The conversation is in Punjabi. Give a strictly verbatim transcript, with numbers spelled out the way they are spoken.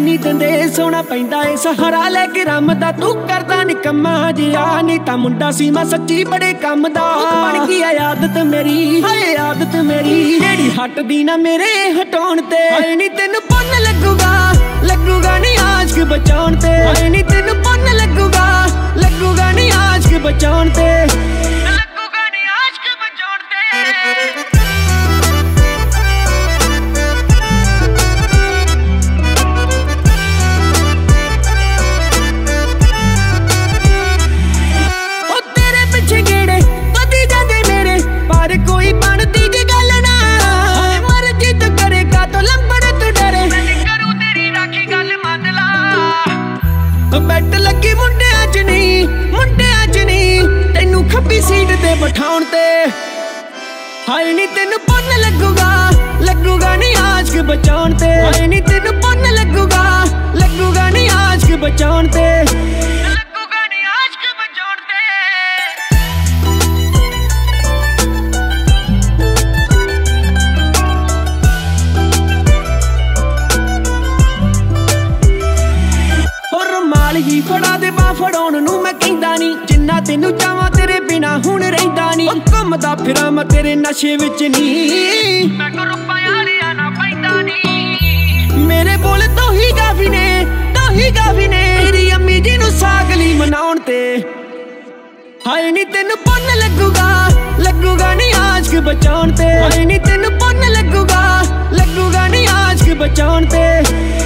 ਨੀ ਦਿੰਦੇ ਸੋਹਣਾ ਪੈਂਦਾ ਏ ਸਹਾਰਾ ਲੈ ਕੇ ਰਮਦਾ ਤੂੰ ਕਰਦਾ ਨਿਕੰਮਾ ਜਿਆ ਨਹੀਂ ਤਾਂ ਮੁੰਡਾ ਸੀ ਮੈਂ ਸੱਚੀ ਬੜੇ ਕੰਮ ਦਾ ਬਣ ਗਈ ਆ ਆਦਤ ਮੇਰੀ ਹਾਏ ਆਦਤ ਮੇਰੀ ਜਿਹੜੀ ਹਟਦੀ ਨਾ ਮੇਰੇ ਹਟਾਉਣ ਤੇ ਹਾਏ ਨੀ ਤੈਨੂੰ ਪੁੰਨ ਲੱਗੂਗਾ ਲੱਗੂਗਾ ਨੀ ਆਸ਼ਕ ਬਚਾਉਣ ਤੇ ਹਾਏ ਨੀ ਤੈਨੂੰ ਪੁੰਨ ਲੱਗੂਗਾ ਲੱਗੂਗਾ ਨੀ ਆਸ਼ਕ ਬਚਾਉਣ ਤੇ ਲੱਗੂਗਾ ਨੀ ਆਸ਼ਕ ਬਚਾਉਣ ਤੇ ਬੈਠ ਲੱਗੀ ਮੁੰਡਿਆਂ ਚ ਨੀ ਮੁੰਡਿਆਂ ਚ ਨੀ ਤੈਨੂੰ ਖੱਬੀ ਸੀਟ ਤੇ ਬਿਠਾਉਣ ਤੇ ਹਾਏ ਨੀ ਤੈਨੂੰ ਪੁੰਨ ਲੱਗੂਗਾ ਲੱਗੂਗਾ ਨੀ ਆਸ਼ਕ ਬਚਾਉਣ ਤੇ ਹਾਏ ਨੀ ਤੈਨੂੰ ਪੁੰਨ ਲੱਗੂਗਾ ਲੱਗੂਗਾ ਨੀ ਆਸ਼ਕ ਬਚਾਉਣ ਤੇ ਲੱਗੂਗਾ ਨੀ ਆਸ਼ਕ ਬਚਾਉਣ ਤੇ ਹੀ ਫੜਾ ਦੇ ਬਾ ਫੜਾਉਣ ਨੂੰ ਮੈਂ ਕਹਿੰਦਾ ਨੀ ਜਿੰਨਾ ਤੈਨੂੰ ਚਾਹਾਂ ਤੇਰੇ ਬਿਨਾ ਹੁਣ ਰਹਿੰਦਾ ਨੀ ਘੁੰਮਦਾ ਫਿਰਾਂ ਮੈਂ ਤੇਰੇ ਨਸ਼ੇ ਵਿੱਚ ਨੀ ਮੈਂ ਕੋ ਰੁਪਿਆ ਲਿਆ ਨਾ ਪੈਂਦਾ ਨੀ ਮੇਰੇ ਬੋਲ ਤੋਂ ਹੀ ਕਾਫੀ ਨੇ ਤੋਂ ਹੀ ਕਾਫੀ ਨੇ ਤੇਰੀ ਅੰਮੀ ਜੀ ਨੂੰ ਸਾਗਲੀ ਮਨਾਉਣ ਤੇ ਹਾਏ ਨੀ ਤੈਨੂੰ ਪੁੰਨ ਲੱਗੂਗਾ ਲੱਗੂਗਾ ਨੀ ਆਸ਼ਕ ਬਚਾਉਣ ਤੇ ਹਾਏ ਨੀ ਤੈਨੂੰ ਪੁੰਨ ਲੱਗੂਗਾ ਲੱਗੂਗਾ ਨੀ ਆਸ਼ਕ ਬਚਾਉਣ ਤੇ